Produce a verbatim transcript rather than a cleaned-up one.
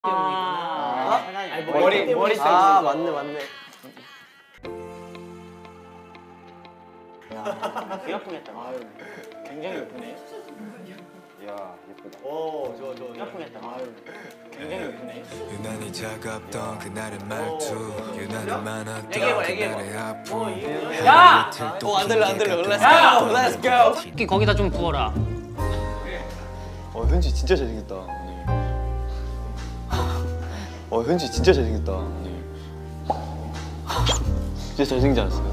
아, 아니, 머리 머리 때문에. 아 맞네 맞네. 귀 아프겠다. 아유, 굉장히 예쁘네. 야 예쁘다. 오, 좋아 좋아. 귀 아프겠다. 아유, 굉장히 예쁘네. 유난히 차갑던 그날의 말투, 유난히 많았던 얘기해봐, 얘기해봐. 그날의 아픔. 야! 어, 안 들려, 안 들려. Let's go, let's go. 끼 거기다 좀 부어라. 어 현지 진짜 잘생겼다 오늘. 어 현지 진짜 잘생겼다 오늘. 진짜 잘생기지 않았어요?